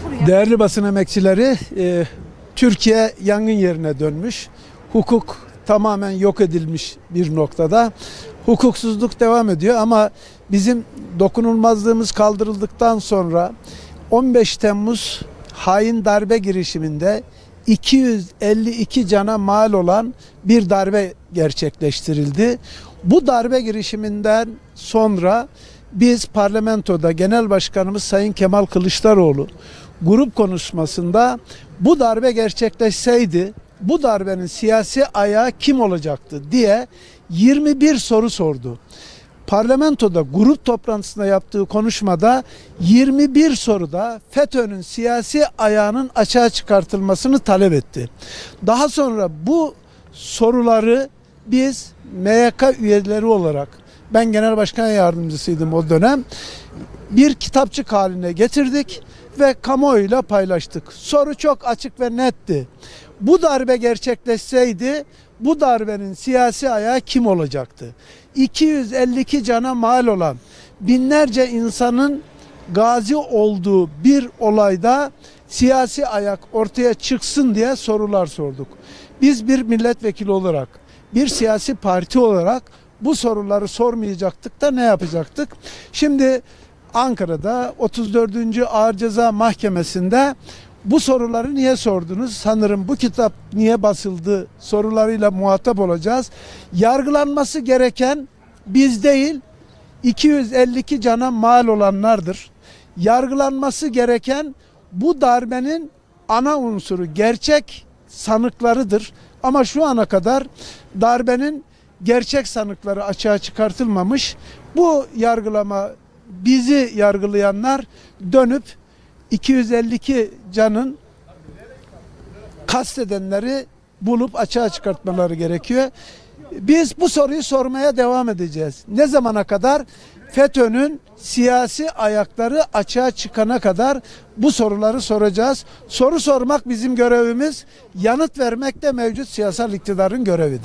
Değerli basın emekçileri, Türkiye yangın yerine dönmüş. Hukuk tamamen yok edilmiş bir noktada. Hukuksuzluk devam ediyor ama bizim dokunulmazlığımız kaldırıldıktan sonra 15 Temmuz hain darbe girişiminde 252 cana mal olan bir darbe gerçekleştirildi. Bu darbe girişiminden sonra biz parlamentoda Genel Başkanımız Sayın Kemal Kılıçdaroğlu grup konuşmasında bu darbe gerçekleşseydi bu darbenin siyasi ayağı kim olacaktı diye 21 soru sordu. Parlamentoda grup toplantısında yaptığı konuşmada 21 soruda FETÖ'nün siyasi ayağının açığa çıkartılmasını talep etti. Daha sonra bu soruları biz MYK üyeleri olarak, ben genel başkan yardımcısıydım o dönem, bir kitapçık haline getirdik ve kamuoyuyla paylaştık. Soru çok açık ve netti. Bu darbe gerçekleşseydi bu darbenin siyasi ayağı kim olacaktı? 252 cana mal olan, binlerce insanın gazi olduğu bir olayda siyasi ayak ortaya çıksın diye sorular sorduk. Biz bir milletvekili olarak, bir siyasi parti olarak bu soruları sormayacaktık da ne yapacaktık? Şimdi Ankara'da 34. Ağır Ceza Mahkemesi'nde bu soruları niye sordunuz? Sanırım bu kitap niye basıldı sorularıyla muhatap olacağız. Yargılanması gereken biz değil, 252 cana mal olanlardır. Yargılanması gereken bu darbenin ana unsuru, gerçek sanıklarıdır. Ama şu ana kadar darbenin gerçek sanıkları açığa çıkartılmamış. Bu yargılama, bizi yargılayanlar dönüp 252 canın kastedenleri bulup açığa çıkartmaları gerekiyor. Biz bu soruyu sormaya devam edeceğiz. Ne zamana kadar? FETÖ'nün siyasi ayakları açığa çıkana kadar bu soruları soracağız. Soru sormak bizim görevimiz, yanıt vermek de mevcut siyasal iktidarın görevidir.